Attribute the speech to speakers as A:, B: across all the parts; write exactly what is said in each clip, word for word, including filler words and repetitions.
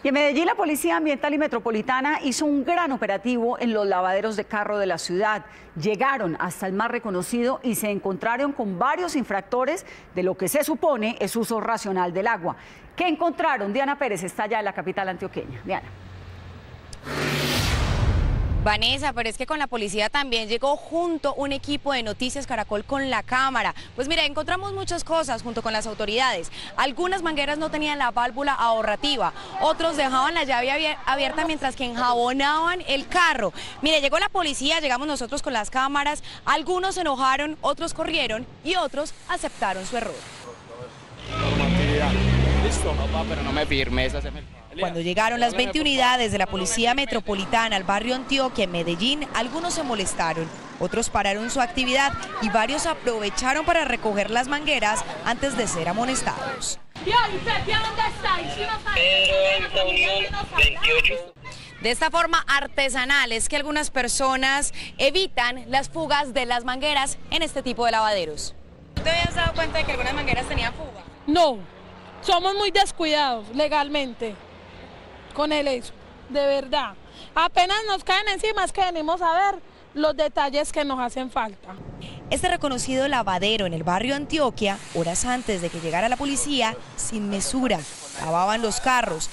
A: Y en Medellín, la Policía Ambiental y Metropolitana hizo un gran operativo en los lavaderos de carro de la ciudad. Llegaron hasta el más reconocido y se encontraron con varios infractores de lo que se supone es uso racional del agua. ¿Qué encontraron? Diana Pérez está allá en la capital antioqueña. Diana.
B: Vanessa, pero es que con la policía también llegó junto un equipo de Noticias Caracol con la cámara. Pues mira, encontramos muchas cosas junto con las autoridades. Algunas mangueras no tenían la válvula ahorrativa, otros dejaban la llave abierta mientras que enjabonaban el carro. Mire, llegó la policía, llegamos nosotros con las cámaras, algunos se enojaron, otros corrieron y otros aceptaron su error.
C: Listo, papá, pero no me firmes, haceme...
B: Cuando llegaron las veinte unidades de la Policía Metropolitana al barrio Antioquia, en Medellín, algunos se molestaron, otros pararon su actividad y varios aprovecharon para recoger las mangueras antes de ser amonestados. De esta forma artesanal es que algunas personas evitan las fugas de las mangueras en este tipo de lavaderos. ¿Tú te habías dado cuenta de que algunas mangueras tenían fuga?
D: No, somos muy descuidados legalmente con el eso, de verdad. Apenas nos caen encima es que venimos a ver los detalles que nos hacen falta.
B: Este reconocido lavadero en el barrio Antioquia, horas antes de que llegara la policía, sin mesura, lavaban los carros.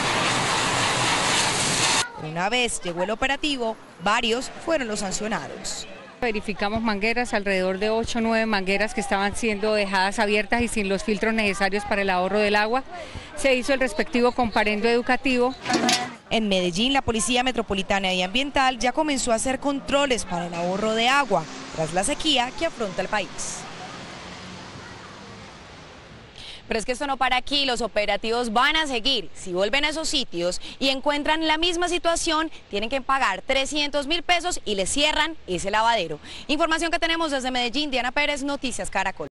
B: Una vez llegó el operativo, varios fueron los sancionados.
E: Verificamos mangueras, alrededor de ocho o nueve mangueras que estaban siendo dejadas abiertas y sin los filtros necesarios para el ahorro del agua. Se hizo el respectivo comparendo educativo.
B: En Medellín, la Policía Metropolitana y Ambiental ya comenzó a hacer controles para el ahorro de agua, tras la sequía que afronta el país. Pero es que esto no para aquí, los operativos van a seguir. Si vuelven a esos sitios y encuentran la misma situación, tienen que pagar trescientos mil pesos y les cierran ese lavadero. Información que tenemos desde Medellín, Diana Pérez, Noticias Caracol.